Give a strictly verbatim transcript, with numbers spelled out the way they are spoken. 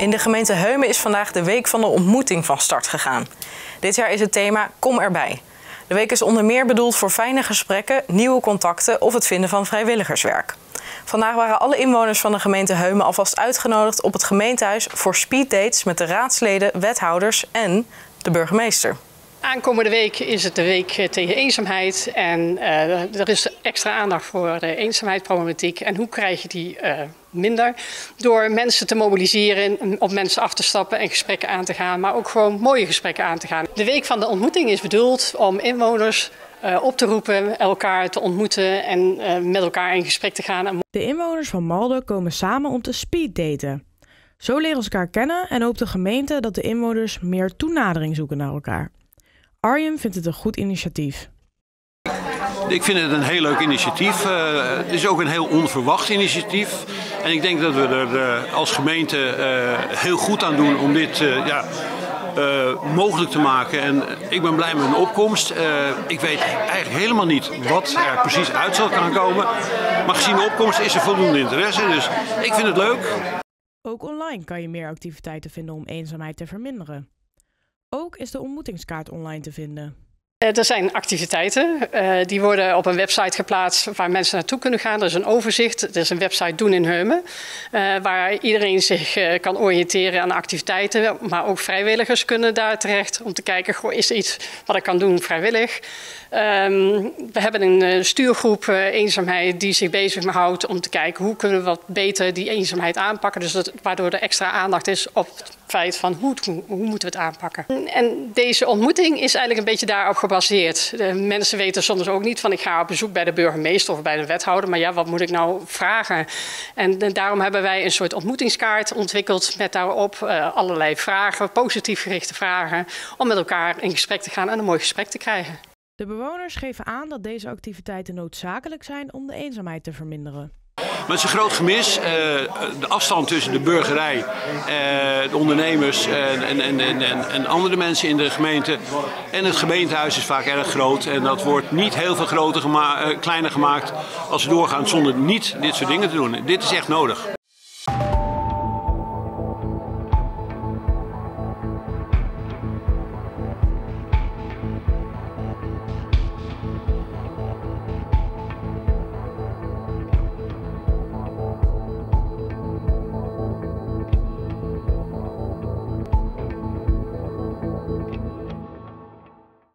In de gemeente Heumen is vandaag de Week van de Ontmoeting van start gegaan. Dit jaar is het thema Kom erbij. De week is onder meer bedoeld voor fijne gesprekken, nieuwe contacten of het vinden van vrijwilligerswerk. Vandaag waren alle inwoners van de gemeente Heumen alvast uitgenodigd op het gemeentehuis voor speeddates met de raadsleden, wethouders en de burgemeester. Aankomende week is het de week tegen eenzaamheid en uh, er is extra aandacht voor de eenzaamheidsproblematiek. En hoe krijg je die uh, minder? Door mensen te mobiliseren, op mensen af te stappen en gesprekken aan te gaan, maar ook gewoon mooie gesprekken aan te gaan. De week van de ontmoeting is bedoeld om inwoners uh, op te roepen, elkaar te ontmoeten en uh, met elkaar in gesprek te gaan. De inwoners van Malden komen samen om te speeddaten. Zo leren ze elkaar kennen en hoopt de gemeente dat de inwoners meer toenadering zoeken naar elkaar. Arjen vindt het een goed initiatief. Ik vind het een heel leuk initiatief. Uh, het is ook een heel onverwacht initiatief. En ik denk dat we er uh, als gemeente uh, heel goed aan doen om dit uh, ja, uh, mogelijk te maken. En ik ben blij met mijn opkomst. Uh, ik weet eigenlijk helemaal niet wat er precies uit zal gaan komen. Maar gezien de opkomst is er voldoende interesse. Dus ik vind het leuk. Ook online kan je meer activiteiten vinden om eenzaamheid te verminderen. Ook is de ontmoetingskaart online te vinden. Er zijn activiteiten, uh, die worden op een website geplaatst waar mensen naartoe kunnen gaan. Er is een overzicht, er is een website Doen in Heumen, uh, waar iedereen zich uh, kan oriënteren aan activiteiten. Maar ook vrijwilligers kunnen daar terecht om te kijken, goh, is er iets wat ik kan doen vrijwillig? Um, we hebben een uh, stuurgroep uh, eenzaamheid die zich bezig houdt om te kijken hoe kunnen we wat beter die eenzaamheid aanpakken. Dus dat, waardoor er extra aandacht is op het feit van hoe, hoe, hoe moeten we het aanpakken. En deze ontmoeting is eigenlijk een beetje daarop gebaseerd. De mensen weten soms ook niet van ik ga op bezoek bij de burgemeester of bij de wethouder. Maar ja, wat moet ik nou vragen? En, en daarom hebben wij een soort ontmoetingskaart ontwikkeld met daarop uh, allerlei vragen, positief gerichte vragen, om met elkaar in gesprek te gaan en een mooi gesprek te krijgen. De bewoners geven aan dat deze activiteiten noodzakelijk zijn om de eenzaamheid te verminderen. Maar het is een groot gemis. Uh, de afstand tussen de burgerij, uh, de ondernemers en, en, en, en, en andere mensen in de gemeente en het gemeentehuis is vaak erg groot. En dat wordt niet heel veel groter gema- uh, kleiner gemaakt als we doorgaan zonder niet dit soort dingen te doen. Dit is echt nodig.